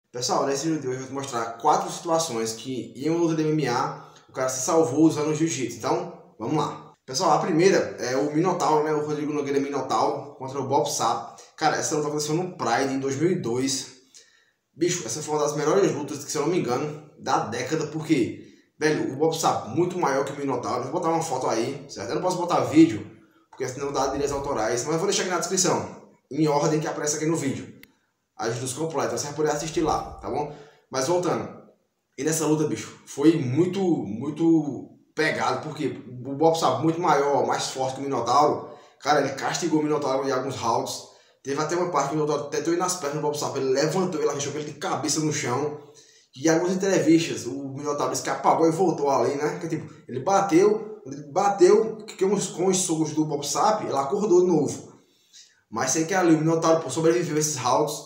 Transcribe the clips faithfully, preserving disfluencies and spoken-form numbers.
Pessoal, nesse vídeo de hoje eu vou te mostrar quatro situações que em uma luta de M M A o cara se salvou usando o jiu-jitsu. Então, vamos lá. Pessoal, a primeira é o Minotauro, né? O Rodrigo Nogueira Minotauro contra o Bob Sapp. Cara, essa luta aconteceu no Pride em dois mil e dois. Bicho, essa foi uma das melhores lutas, se eu não me engano, da década, porque, velho, o Bob Sapp muito maior que o Minotauro. Eu vou botar uma foto aí, certo? Eu não posso botar vídeo, porque senão dá direitos autorais, mas eu vou deixar aqui na descrição, em ordem que aparece aqui no vídeo. As lutas completas, você vai poder assistir lá, tá bom? Mas voltando, e nessa luta, bicho, foi muito, muito pegado, porque o Bob Sapp muito maior, mais forte que o Minotauro, cara, ele castigou o Minotauro em alguns rounds. Teve até uma parte que o Minotauro tentou ir nas pernas do Bob Sapp, ele levantou, ele achou que ele de cabeça no chão. E em algumas entrevistas, o Minotauro disse que apagou e voltou ali, né? Que tipo, ele bateu, ele bateu com os, com os socos do Bob Sapp, ele acordou de novo. Mas sei que ali o Minotauro sobreviveu a esses rounds.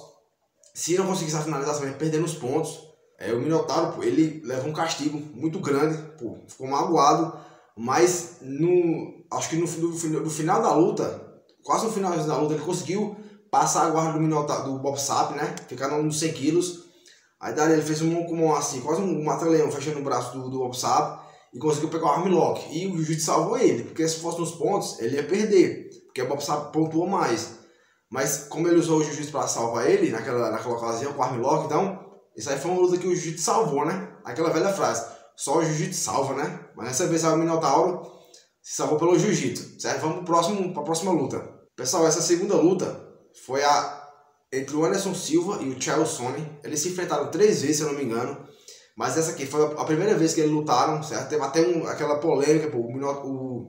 Se não conseguisse a finalização, ele perdendo os pontos. É, o Minotauro, pô, ele leva um castigo muito grande, pô, ficou magoado. Mas no, acho que no, no, no final da luta, quase no final da luta, ele conseguiu passar a guarda do Minotauro, do Bob Sapp, né? Ficar nos cem quilos. Aí dali ele fez um comum assim, quase um mata-leão fechando o braço do, do Bob Sapp e conseguiu pegar o armlock. E o jiu-jitsu salvou ele, porque se fosse nos pontos, ele ia perder, porque o Bob Sapp pontuou mais. Mas como ele usou o jiu-jitsu para salvar ele naquela, naquela ocasião com o armlock, então isso aí foi uma luta que o jiu-jitsu salvou, né? Aquela velha frase, só o jiu-jitsu salva, né? Mas dessa vez o Minotauro se salvou pelo jiu-jitsu, certo? Vamos pro próximo, para a próxima luta. Pessoal, essa segunda luta foi a entre o Anderson Silva e o Chael Sonnen. Eles se enfrentaram três vezes, se eu não me engano. Mas essa aqui foi a primeira vez que eles lutaram, certo? Teve até um, aquela polêmica, pô, o, o,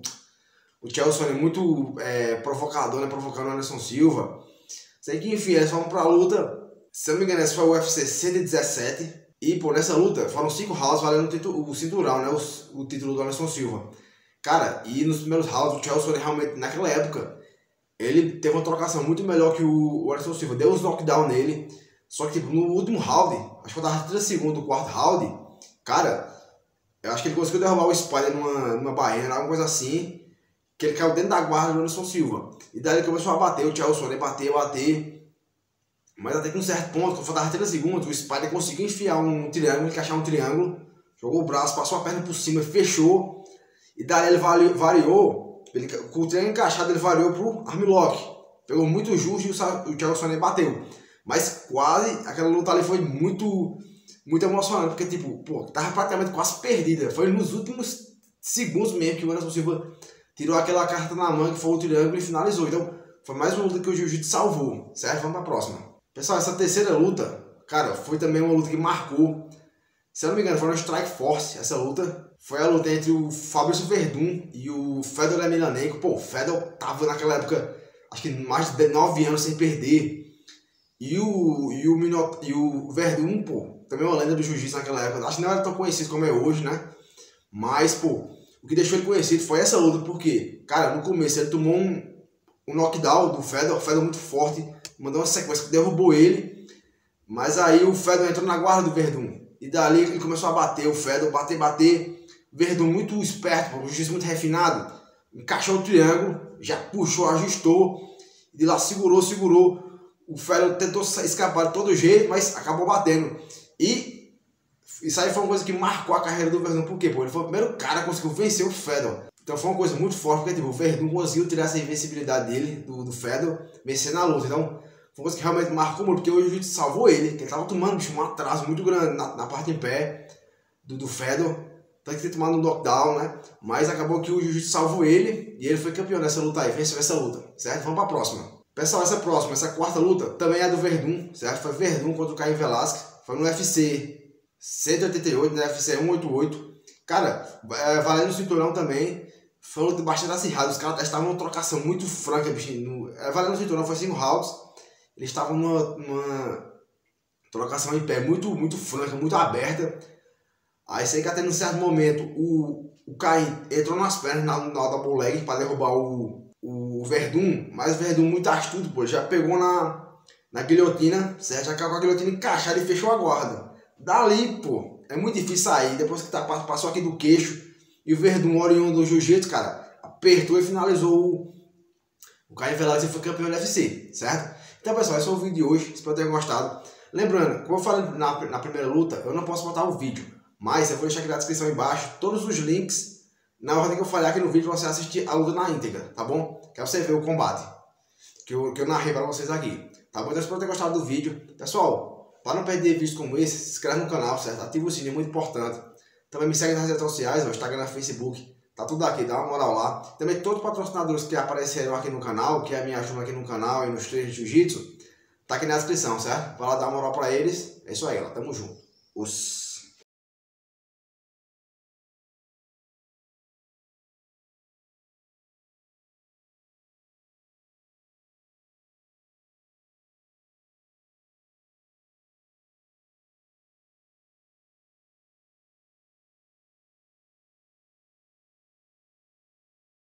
o Chael Sonnen muito é, provocador, né? Provocando o Anderson Silva. Sei que, enfim, eles foram pra luta. Se eu não me engano, essa foi o U F C cento e dezessete. E, pô, nessa luta foram cinco rounds valendo o, título, o cinturão, né? O, o título do Anderson Silva. Cara, e nos primeiros rounds, o Chael Sonnen realmente, naquela época, ele teve uma trocação muito melhor que o Anderson Silva. Deu uns knockdown nele. Só que, tipo, no último round, acho que eu tava trinta segundos do quarto round, cara, eu acho que ele conseguiu derrubar o Spider numa, numa barreira, alguma coisa assim, que ele caiu dentro da guarda do Anderson Silva. E daí ele começou a bater, o Chael Sonnen bateu, bater. Mas até que um certo ponto, quando faltava trinta segundos, o Spider conseguiu enfiar um triângulo, encaixar um triângulo, jogou o braço, passou a perna por cima, fechou. E daí ele variou, ele, com o triângulo encaixado, ele variou pro armlock. Pegou muito justo e o Chael Sonnen bateu. Mas quase, aquela luta ali foi muito, muito emocionante, porque tipo, pô, tava praticamente quase perdida. Foi nos últimos segundos mesmo que o Anderson Silva tirou aquela carta na mão, que foi o triângulo e finalizou. Então, foi mais uma luta que o jiu-jitsu salvou, certo? Vamos pra próxima. Pessoal, essa terceira luta, cara, foi também uma luta que marcou. Se eu não me engano, foi no Strike Force, essa luta. Foi a luta entre o Fabricio Werdum e o Fedor Emelianenko. Pô, o Fedor tava naquela época, acho que mais de nove anos sem perder. E o, e o, Minot, e o Werdum, pô, também uma lenda do jiu-jitsu naquela época. Acho que não era tão conhecido como é hoje, né? Mas, pô, o que deixou ele conhecido foi essa luta, porque, cara, no começo ele tomou um, um knockdown do Fedor, o Fedor muito forte, mandou uma sequência que derrubou ele. Mas aí o Fedor entrou na guarda do Werdum. E dali ele começou a bater, o Fedor, bater, bater. Werdum muito esperto, pô, o jiu-jitsu muito refinado. Encaixou o triângulo, já puxou, ajustou. E de lá segurou, segurou. O Fedor tentou escapar de todo jeito, mas acabou batendo. E isso aí foi uma coisa que marcou a carreira do Werdum. Por quê? Pô, ele foi o primeiro cara que conseguiu vencer o Fedor. Então foi uma coisa muito forte, porque tipo, o Werdum conseguiu tirar essa invencibilidade dele, do, do Fedor, vencer na luta. Então foi uma coisa que realmente marcou muito, porque o jiu-jitsu salvou ele, que ele tava tomando bicho, um atraso muito grande na, na parte em pé do, do Fedor. Tanto que ter tomado um knockdown, né? Mas acabou que o jiu-jitsu salvou ele e ele foi campeão nessa luta aí, venceu essa luta, certo? Vamos pra próxima. Pessoal, essa próxima, essa quarta luta, também é do Werdum, certo? Foi Werdum contra o Caim Velasquez. Foi no U F C cento e oitenta e oito, no U F C cento e oitenta e oito. Cara, é, valendo o cinturão também. Foi uma luta bastante acirrada. Os caras estavam numa trocação muito franca, bichinho. No, é, valendo o cinturão, foi cinco rounds. Eles estavam numa, numa trocação em pé muito, muito franca, muito aberta. Aí sei que até num certo momento o, o Caim entrou nas pernas na, na double leg para derrubar o. O Werdum, mas o Werdum muito astuto, pô, já pegou na, na guilhotina, certo? Já caiu com a guilhotina encaixada e fechou a guarda. Dali, pô, é muito difícil sair, depois que tá, passou aqui do queixo, e o Werdum, oriundo do jiu-jitsu, cara, apertou e finalizou o, o Caim Velasquez e foi campeão do U F C, certo? Então, pessoal, esse foi o vídeo de hoje, espero que tenham gostado. Lembrando, como eu falei na, na primeira luta, eu não posso botar o vídeo, mas eu vou deixar aqui na descrição embaixo todos os links na ordem que eu falei aqui no vídeo para você assistir a luta na íntegra, tá bom? Que é você ver o combate que eu, que eu narrei para vocês aqui, tá bom? Então espero ter gostado do vídeo. Pessoal, para não perder vídeos como esse, se inscreve no canal, certo? Ativa o sininho, é muito importante. Também me segue nas redes sociais, no Instagram, Facebook, tá tudo aqui, dá uma moral lá. Também todos os patrocinadores que apareceram aqui no canal, que é a minha ajuda aqui no canal e nos treinos de jiu-jitsu, tá aqui na descrição, certo? Vai lá dar uma moral pra eles. É isso aí, galera. Tamo junto. Os...